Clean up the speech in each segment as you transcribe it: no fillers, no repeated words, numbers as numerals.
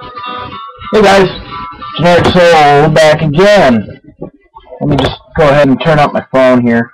Hey guys, Generic Soul back again. Let me just go ahead and turn up my phone here.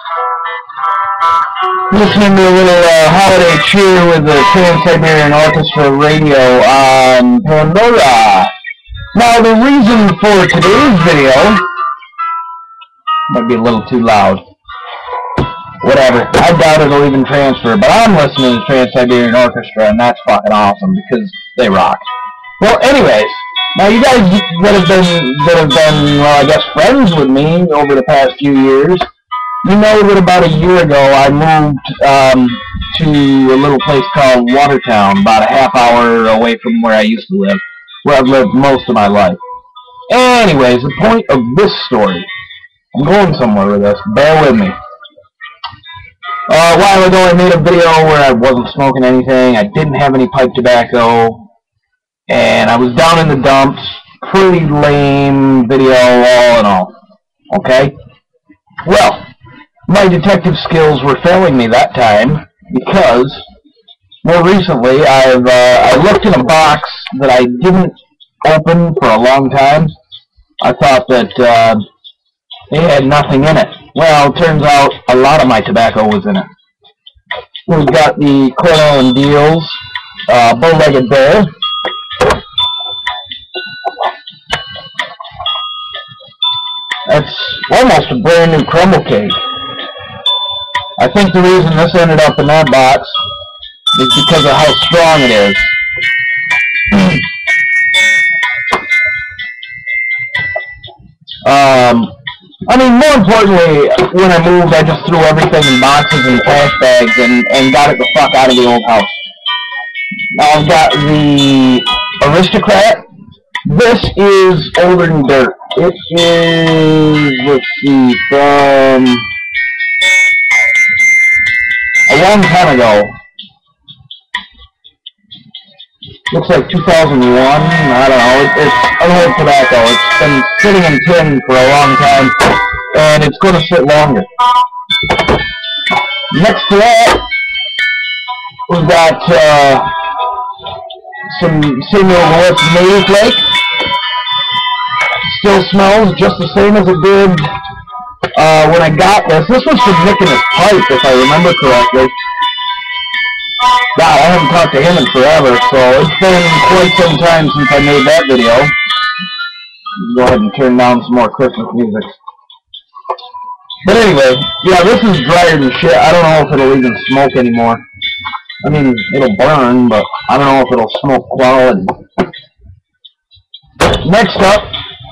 Listening to a little holiday cheer with the Trans-Siberian Orchestra radio on Pandora. Now the reason for today's video might be a little too loud. Whatever. I doubt it'll even transfer, but I'm listening to Trans-Siberian Orchestra, and that's fucking awesome because they rock. Well, anyways, now you guys that have been, well, I guess friends with me over the past few years, you know that about a year ago I moved to a little place called Watertown, about a half hour away from where I used to live, where I've lived most of my life. Anyways, the point of this story, I'm going somewhere with this, bear with me. A while ago I made a video where I wasn't smoking anything, I didn't have any pipe tobacco, and I was down in the dumps. Pretty lame video all in all. Okay? Well, my detective skills were failing me that time because more recently I looked in a box that I didn't open for a long time. I thought that it had nothing in it. Well, it turns out a lot of my tobacco was in it. We've got the Cornell and Deals Bow-Legged Bear. That's almost a brand new crumble cake. I think the reason this ended up in that box is because of how strong it is. I mean, more importantly, when I moved, I just threw everything in boxes and trash bags and got it the fuck out of the old house. Now I've got the Aristocrat. This is older than dirt. It is, let's see, from a long time ago. Looks like 2001. I don't know. It's an old tobacco. It's been sitting in tin for a long time, and it's going to sit longer. Next to that, we've got some Samuel Morse Navy Flake. Still smells just the same as it did when I got this. This was from Nicholas Pipe, if I remember correctly. God, I haven't talked to him in forever, so it's been quite some time since I made that video. Go ahead and turn down some more Christmas music. But anyway, yeah, this is drier than shit. I don't know if it'll even smoke anymore. I mean, it'll burn, but I don't know if it'll smoke quality. Next up,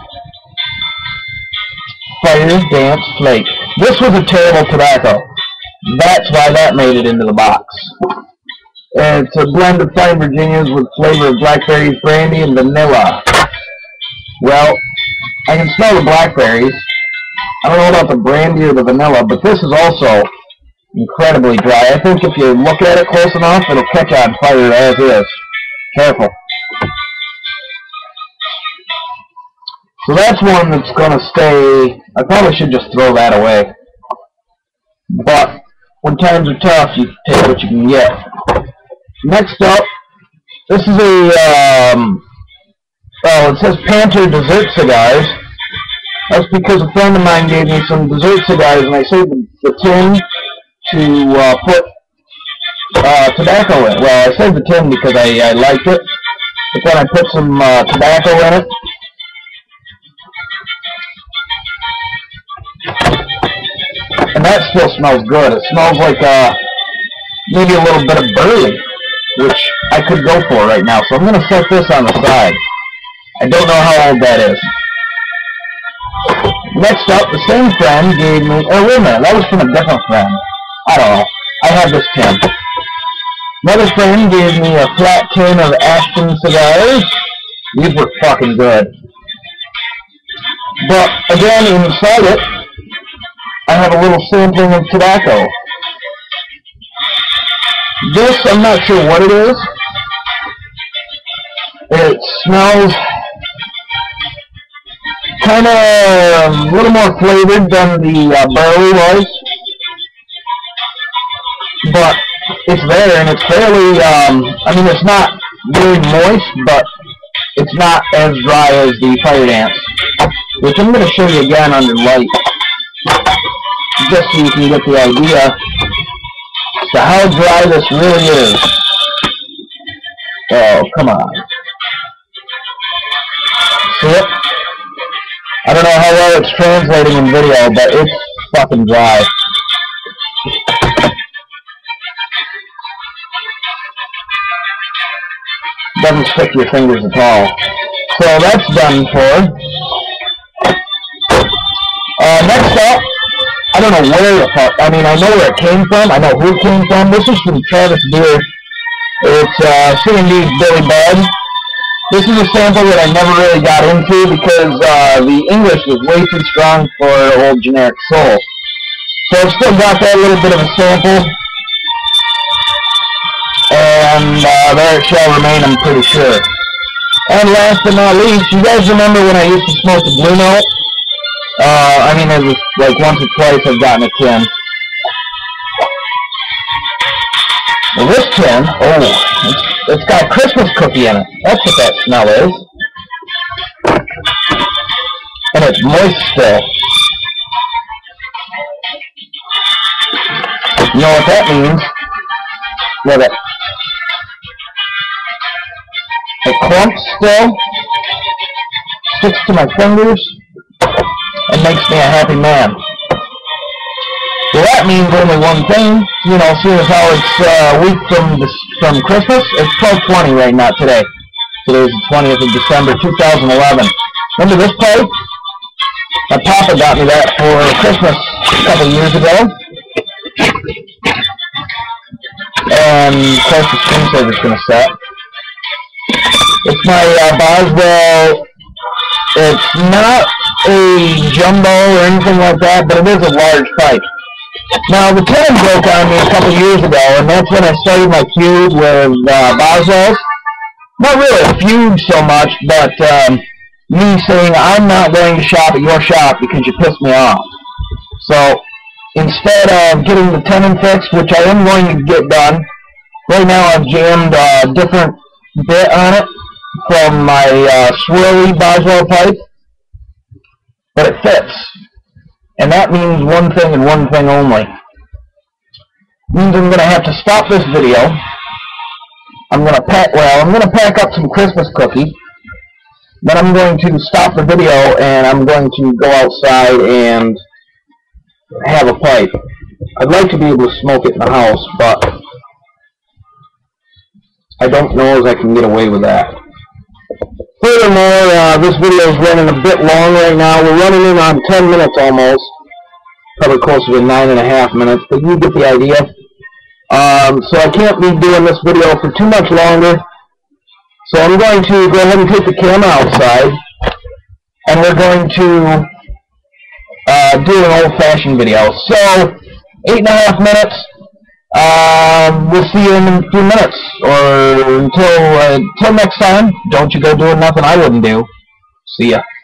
Fire Dance Flake. This was a terrible tobacco. That's why that made it into the box. And it's a blend of fine Virginias with flavor of blackberries, brandy, and vanilla. Well, I can smell the blackberries. I don't know about the brandy or the vanilla, but this is also incredibly dry. I think if you look at it close enough, it'll catch on fire as is. Careful. So that's one that's going to stay. I probably should just throw that away. But when times are tough, you take what you can get. Next up, this is a, well, it says Panther Dessert Cigars. That's because a friend of mine gave me some dessert cigars, and I saved the tin to put tobacco in. Well, I saved the tin because I liked it, but then I put some tobacco in it. And that still smells good. It smells like maybe a little bit of burley, which I could go for right now. So I'm going to set this on the side. I don't know how old that is. Next up, the same friend gave me, oh wait a minute, that was from a different friend. I don't know. I have this tin. Another friend gave me a flat tin of Ashton cigars. These were fucking good. But again, inside it, I have a little sampling of tobacco. This, I'm not sure what it is. It smells kind of a little more flavored than the barley was. But it's there, and it's fairly, I mean, it's not very moist, but it's not as dry as the fire dance, which I'm going to show you again under light, just so you can get the idea as to how dry this really is. Oh, come on. See it? I don't know how well it's translating in video, but it's fucking dry. Doesn't stick to your fingers at all. So that's done for. Next up, I don't know where the fuck, I mean, I know where it came from, I know who it came from. This is from Travis Beard. It's C&D's Billy Bud. This is a sample that I never really got into because the English was way too strong for old generic soul. So I've still got that little bit of a sample. And there it shall remain, I'm pretty sure. And last but not least, you guys remember when I used to smoke the Blue Note? I mean, it was like once or twice I've gotten a tin. Well, this tin, oh, it's got a Christmas cookie in it. That's what that smell is. And it's moist still. You know what that means? Look at it. It clumps still, sticks to my fingers, and makes me a happy man. Well, that means only one thing, you know, seeing as how it's a week from Christmas. It's 12/20 right now today. Today's the 20th of December, 2011. Remember this pipe? My papa got me that for Christmas a couple years ago. And, of course, the screensaver's going to set. It's my Boswell. It's not a jumbo or anything like that, but it is a large pipe. Now, the tin broke on me a couple years ago, and that's when I started my feud with Boswell's. Not really a feud so much, but me saying, I'm not going to shop at your shop because you pissed me off. So, instead of getting the tenon fixed, which I am going to get done, right now I've jammed a different bit on it from my swirly Boswell pipe, but it fits. And that means one thing and one thing only. It means I'm going to have to stop this video. I'm going to pack up some Christmas cookie. Then I'm going to stop the video and I'm going to go outside and have a pipe. I'd like to be able to smoke it in the house, but I don't know if I can get away with that. Furthermore, this video is running a bit long right now. We're running in on 10 minutes almost. Probably closer to 9.5 minutes, but you get the idea. So I can't be doing this video for too much longer. So I'm going to go ahead and take the camera outside, and we're going to do an old-fashioned video. So, 8.5 minutes. We'll see you in a few minutes, or until next time. Don't you go doing nothing I wouldn't do. See ya.